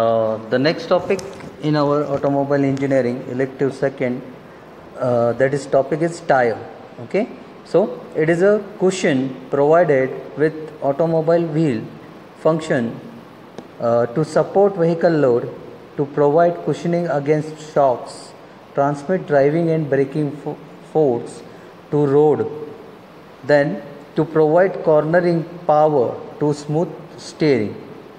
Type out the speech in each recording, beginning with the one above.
The next topic in our automobile engineering elective second, that is topic is tire. Okay, so it is a cushion provided with automobile wheel function to support vehicle load, to provide cushioning against shocks, transmit driving and braking force to road, then to provide cornering power to smooth steering.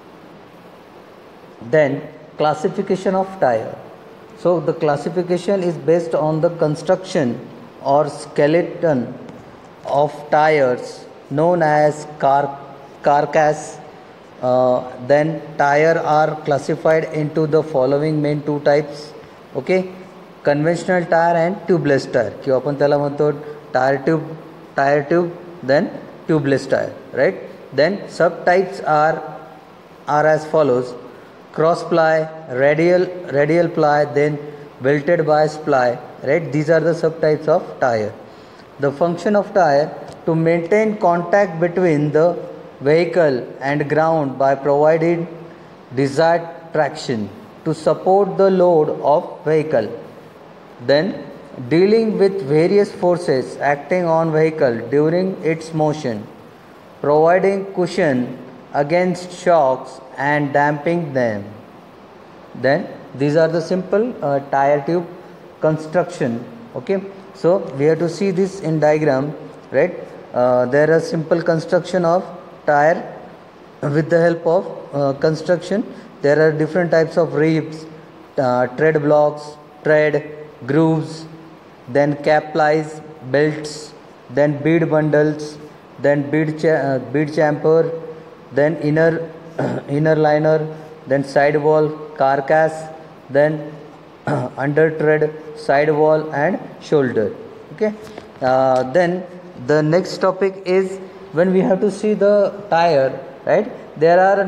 Then classification of tire. So the classification is based on the construction or skeleton of tires known as carcass. Then tire are classified into the following main two types. Okay, conventional tire and tubeless tire. किंवा आपण त्याला म्हणतो tire tube, then tubeless tire, right? Then subtypes are as follows: cross ply, radial ply, then welted bias ply, right? These are the subtypes of tire. The function of tire to maintain contact between the vehicle and ground by providing desired traction to support the load of vehicle. Then dealing with various forces acting on vehicle during its motion, providing cushion against shocks and damping them. Then these are the simple tire tube construction. Okay, so we have to see this in diagram, right? There are simple construction of tire. With the help of construction, there are different types of ribs, tread blocks, tread grooves, then cap plies, belts, then bead bundles, then bead chamfer, then inner liner, then sidewall, carcass, then under tread, sidewall and shoulder. Okay, then the next topic is when we have to see the tire, right? There are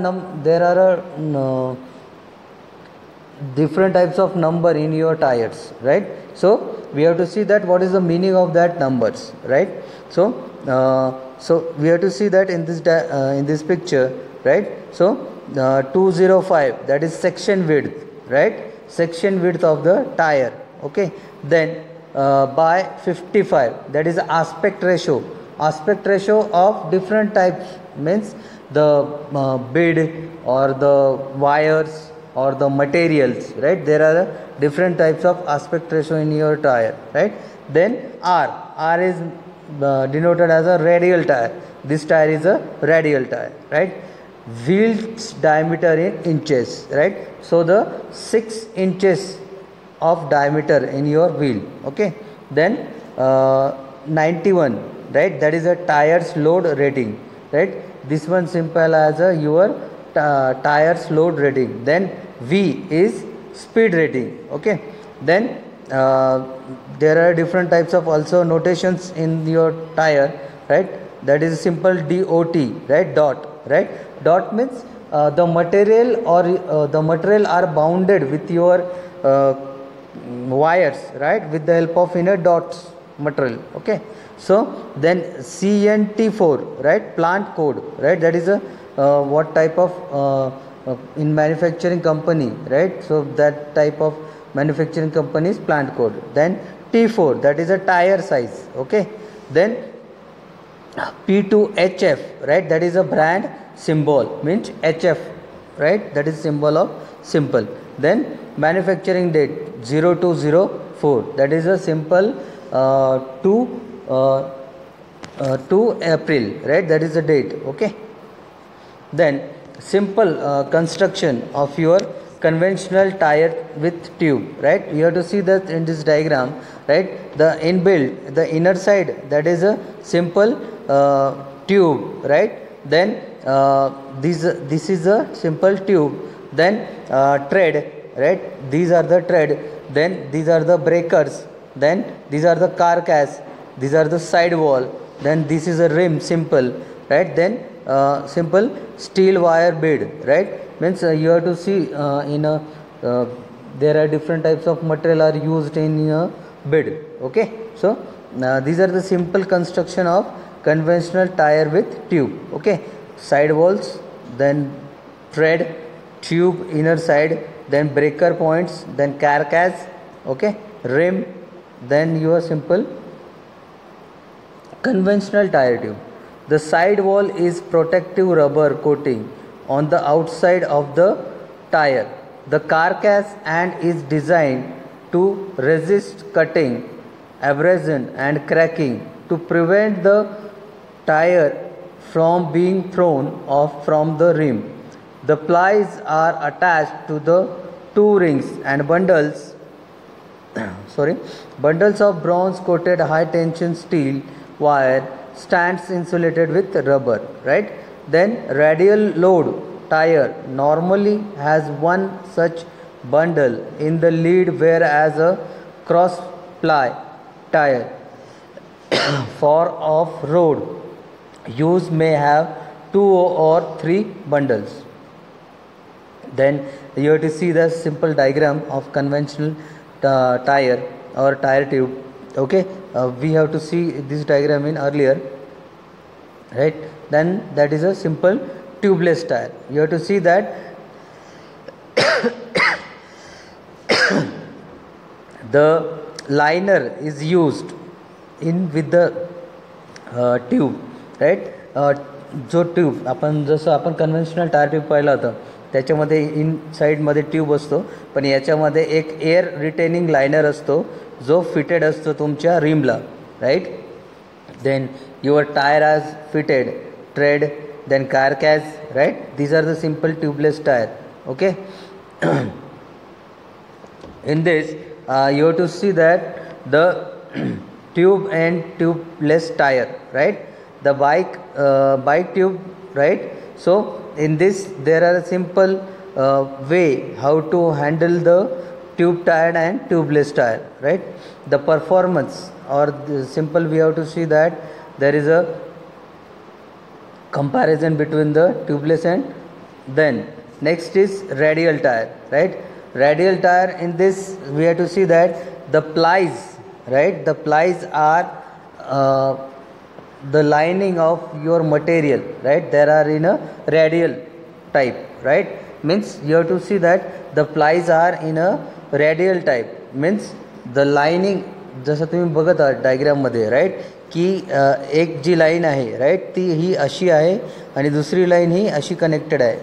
different types of number in your tires, right? So we have to see that what is the meaning of that numbers, right? So we have to see that in this picture, right? So 205, that is section width, right? Section width of the tire. Okay, then by 55, that is aspect ratio. Aspect ratio of different types means the bead or the wires or the materials, right? There are different types of aspect ratio in your tire, right? Then R is denoted as a radial tire. This tire is a radial tire, right? Wheel's diameter in inches, right? So the 6 inches of diameter in your wheel. Okay, then 91, right? That is a tire's load rating, right? This one simple as your tire's load rating. Then V is speed rating. Okay, then there are different types of also notations in your tire, right? That is simple DOT, right? Dot, right? Dot means the material or the material are bounded with your wires, right? With the help of inner dots material. Okay, so then CNT4, right? Plant code, right? That is a what type of in manufacturing company, right? So that type of manufacturing company is plant code. Then T4, that is a tire size. Okay, then P2HF, right? That is a brand symbol, means HF, right? That is symbol of simple. Then manufacturing date 0204, that is a simple 2 April, right? That is the date. Okay, then simple construction of your conventional tire with tube, right? You have to see that in this diagram, right? The inbuilt, the inner side, that is a simple tube, right? Then this is a simple tube. Then tread, right? These are the tread. Then these are the breakers. Then these are the carcass. These are the sidewall. Then this is a rim, simple, right? Then simple steel wire bead, right? Means you have to see there are different types of material are used in a bead. Okay, so these are the simple construction of conventional tire with tube. Okay, sidewalls, then tread, tube inner side, then breaker points, then carcass, okay, rim, then your simple conventional tire tube. The side wall is protective rubber coating on the outside of the tire. The carcass and is designed to resist cutting, abrasion and cracking to prevent the tire from being thrown off from the rim. The plies are attached to the two rings and bundles bundles of bronze coated high tension steel wire stands insulated with rubber, right? Then radial load tire normally has one such bundle in the lead, whereas a cross ply tire for off-road use may have 2 or 3 bundles. Then you have to see the simple diagram of conventional tire or tire tube. Okay, we have to see this diagram in earlier, right? Then that is a simple tubeless tire. You have to see that the liner is used in with the tube, right? जो tube आपण जसं आपण conventional tyre tube पाहिला होता त्याच्यामध्ये इन साईडमध्ये tube असतो, पण याच्यामध्ये एक एअर रिटेनिंग लायनर असतो जो फिटेड असतो तुमच्या रिमला, right? Then your tyre has fitted tread, then carcass, right? These are the simple tubeless tyre. Okay, in this you have to see that the tube and tubeless tire, right? The bike tube, right? So in this there are a simple way how to handle the tube tire and tubeless tire, right? The performance or the simple we have to see that there is a comparison between the tubeless and then next is radial tire, right? Radial tire, in this we have to see that the plies, right? The plies are the lining of your material, right? There are in a radial type, right? Means you have to see that the plies are in a radial type, means the lining जसं तुम्ही बघत आहात डायग्राममध्ये, right? की एक जी line आहे, right, ती ही अशी आहे आणि दुसरी लाईन ही अशी कनेक्टेड आहे.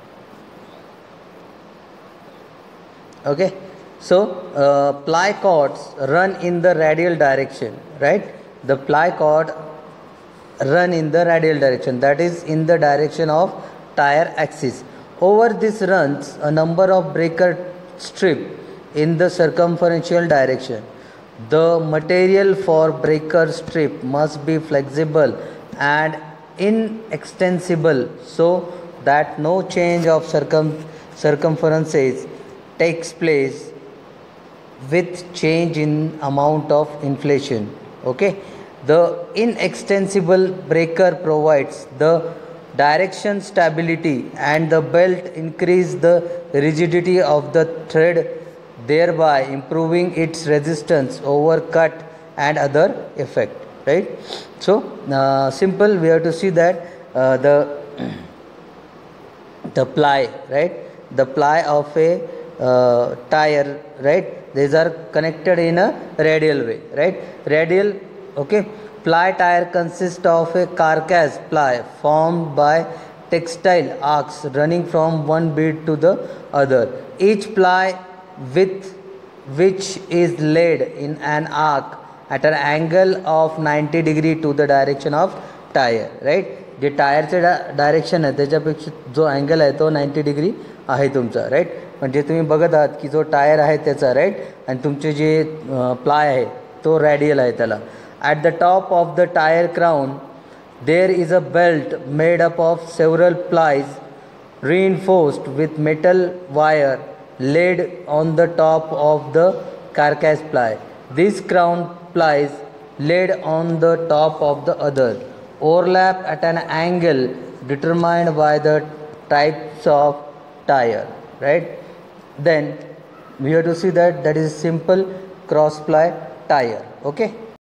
Okay, so ply cords run in the radial direction, right? The ply cord run in the radial direction, that is in the direction of tire axis. Over this runs a number of breaker strip in the circumferential direction. The material for breaker strip must be flexible and inextensible so that no change of circumferences takes place with change in amount of inflation. Okay, the inextensible breaker provides the direction stability and the belt increase the rigidity of the thread, thereby improving its resistance over cut and other effect, right? So simple we have to see that the ply, right? The ply of a tire, right? These are connected in a radial way, right? Radial, okay. Ply tire consists of a carcass ply formed by textile arcs running from one bead to the other. Each ply with which is laid in an arc at an angle of 90 degree to the direction of tire, right? जे टायरचे direction आहे त्याच्यापेक्षा जो angle आहे तो 90 degree आहे तुमचा, right? म्हणजे तुम्ही बघत आहात की जो टायर आहे त्याचा, राईट, आणि तुमचे जे प्लाय आहे तो रॅडियल आहे त्याला. At the top of the tyre crown there is a belt made up of several plies reinforced with metal wire laid on the top of the carcass ply. These crown plies laid on the top of the other overlap at an angle determined by the types of tire, right? Then we have to see that is simple cross ply tire. Okay.